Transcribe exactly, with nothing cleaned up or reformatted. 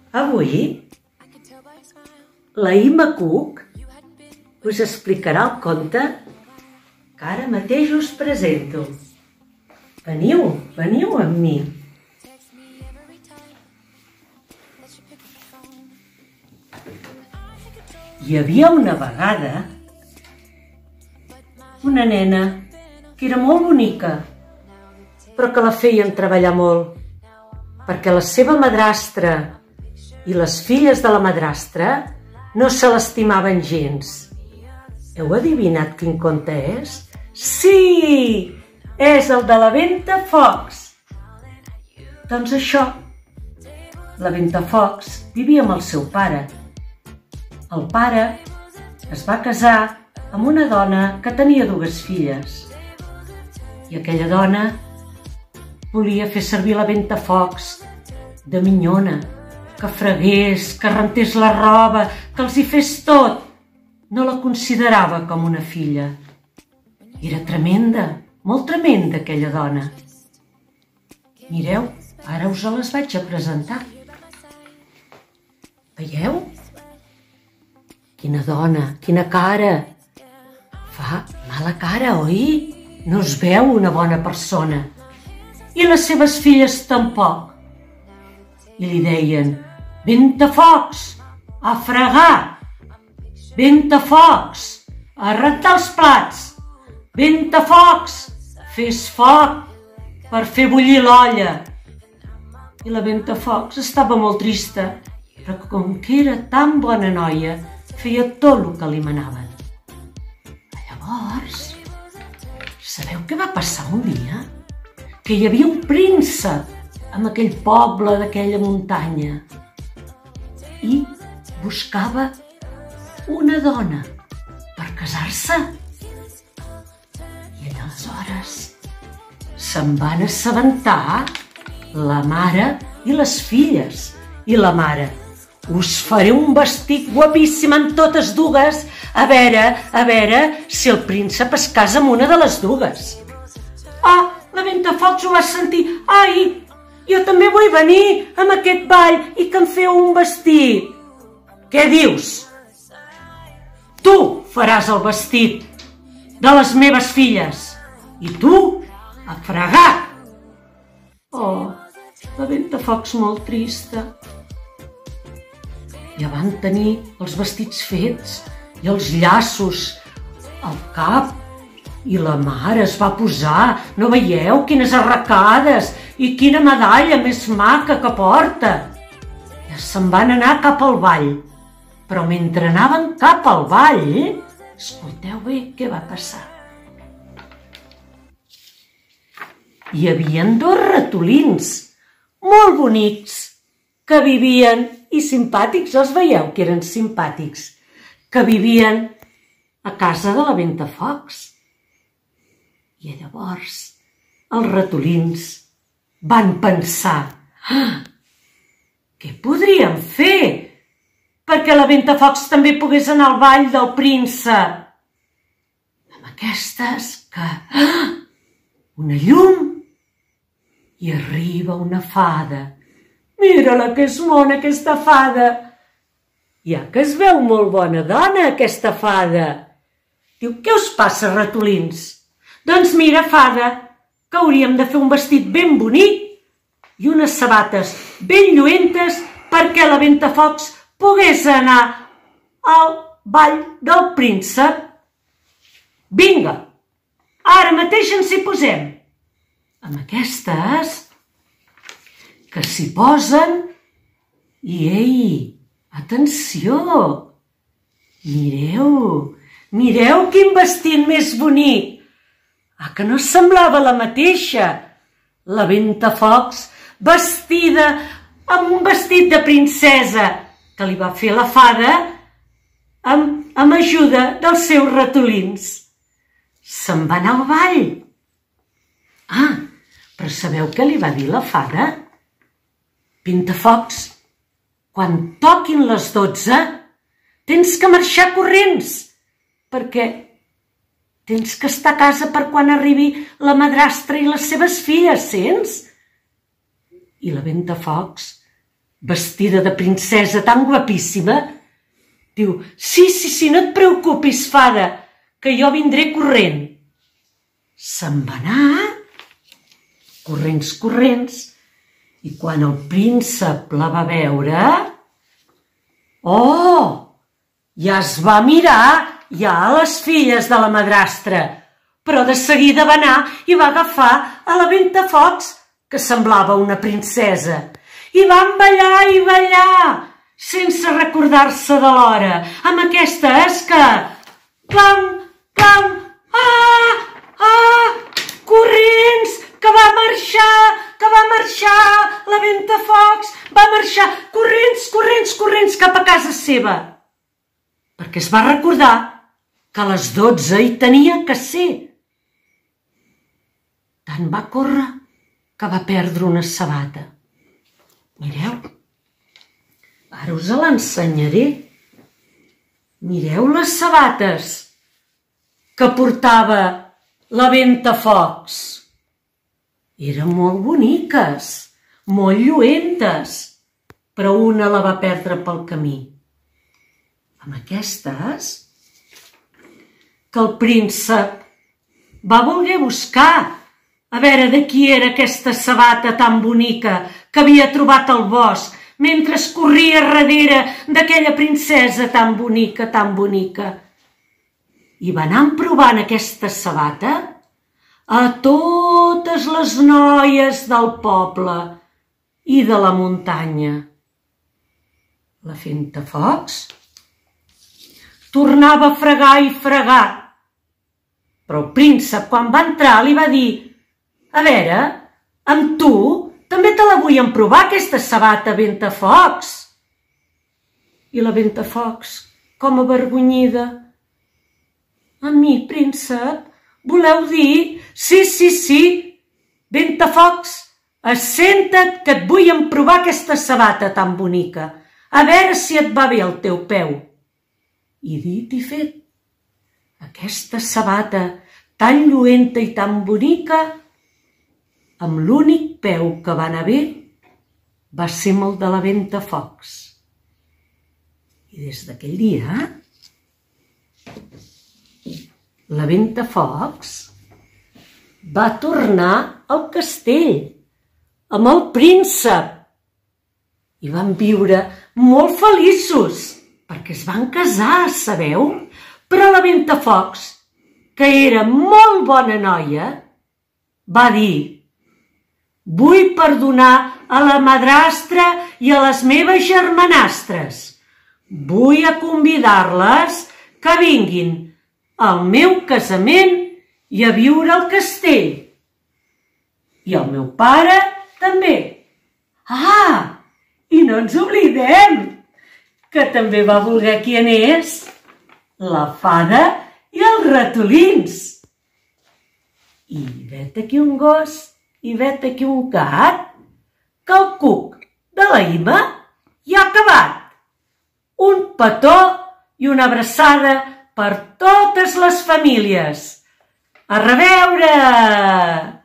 Avui, la Imma Cook us explicarà el conte que ara mateix us presento. Veniu, veniu amb mi. Hi havia una vegada una nena que era molt bonica, però que la feien treballar molt, perquè la seva madrastra i les filles de la madrastra no se l'estimaven gens. Heu adivinat quin conte és? Sí! És el de la Ventafocs! Doncs això, la Ventafocs vivia amb el seu pare. El pare es va casar amb una dona que tenia dues filles. I aquella dona volia fer servir la Ventafocs de minyona, que fregués, que rentés la roba, que els hi fes tot. No la considerava com una filla. Era tremenda, molt tremenda aquella dona. Mireu, ara us les vaig a presentar. Veieu? Quina dona, quina cara. Fa mala cara, oi? No es veu una bona persona. I les seves filles tampoc. I li deien: Ventafocs, a fregar! Ventafocs, a rentar els plats! Ventafocs, fes foc per fer bullir l'olla! I la Ventafocs estava molt trista, però com que era tan bona noia, feia tot el que li manaven. Llavors, sabeu què va passar un dia? Que hi havia un príncep en aquell poble d'aquella muntanya i buscava una dona per casar-se. I aleshores se'n van assabentar la mare i les filles. I la mare: us faré un vestit guapíssim en totes dues, a veure, a veure si el príncep es casa amb una de les dues. Ah, la Ventafocs ho va sentir. Ai, jo també vull venir amb aquest ball i que em feu un vestit. Què dius? Tu faràs el vestit de les meves filles i tu a fregar. Oh, la Ventafocs molt trista. Ja van tenir els vestits fets i els llaços al cap. I la mare es va posar, no veieu quines arracades i quina medalla més maca que porta. Ja se'n van anar cap al ball. Però mentre anaven cap al ball, escolteu bé què va passar. Hi havia dos ratolins molt bonics que vivien, i simpàtics, els veieu que eren simpàtics, que vivien a casa de la Ventafocs. I llavors els ratolins van pensar: ah, què podríem fer perquè la Ventafocs també pogués anar al ball del príncep? Amb aquestes que... Ah, una llum i arriba una fada. Mira-la que és mona aquesta fada. Ja que es veu molt bona dona aquesta fada. Diu: què us passa, ratolins? Doncs mira, fada, que hauríem de fer un vestit ben bonic i unes sabates ben lluentes perquè la Ventafocs pogués anar al ball del príncep. Vinga, ara mateix ens hi posem. Amb aquestes que s'hi posen i, ei, atenció, mireu, mireu quin vestit més bonic. Ah, que no semblava la mateixa? La Ventafocs vestida amb un vestit de princesa que li va fer la fada amb, amb ajuda dels seus ratolins. Se'n va anar al ball. Ah, però sabeu què li va dir la fada? Ventafocs, quan toquin les dotze, tens que marxar corrents, perquè tens que estar a casa per quan arribi la madrastra i les seves filles, sents? I la Ventafocs vestida de princesa tan guapíssima, diu, sí, sí, sí, no et preocupis, fada, que jo vindré corrent. Se'n va anar, corrents, corrents, i quan el príncep la va veure, oh, ja es va mirar ja a les filles de la madrastra, però de seguida va anar i va agafar a la Ventafocs, que semblava una princesa, i van ballar i ballar, sense recordar-se de l'hora, amb aquesta esca. Clam, clam, ah, ah, corrents, que va marxar, que va marxar, la Ventafocs va marxar, corrents, corrents, corrents, cap a casa seva. Perquè es va recordar que a les dotze hi tenia que ser. Tant va córrer que va perdre una sabata. Mireu, ara us l'ensenyaré. Mireu les sabates que portava la Ventafocs. Eren molt boniques, molt lluentes, però una la va perdre pel camí. Amb aquestes, que el príncep va voler buscar a veure de qui era aquesta sabata tan bonica que havia trobat al bosc mentre corria darrere d'aquella princesa tan bonica, tan bonica. I va anar provant aquesta sabata a totes les noies del poble i de la muntanya. La Ventafocs tornava a fregar i fregar, però el príncep, quan va entrar, li va dir: a veure, amb tu també te la vull emprovar, aquesta sabata, Ventafocs. I la Ventafocs, com avergonyida: a mi, príncep, voleu dir? Sí, sí, sí, Ventafocs, assenta't que et vull emprovar aquesta sabata tan bonica, a veure si et va bé el teu peu. I dit i fet, aquesta sabata tan lluenta i tan bonica, amb l'únic peu que va anar bé, va ser amb el de la Ventafocs. I des d'aquell dia, la Ventafocs va tornar al castell amb el príncep i van viure molt feliços perquè es van casar, sabeu? Però la Ventafocs, que era molt bona noia, va dir: vull perdonar a la madrastra i a les meves germanastres. Vull a convidar-les que vinguin al meu casament i a viure al castell. I el meu pare també. Ah, i no ens oblidem que també va voler que hi anés la fada i els ratolins. I vet aquí un gos i vet aquí un gat, que el cuc de la Ima ja ha acabat. Un petó i una abraçada per totes les famílies. A reveure!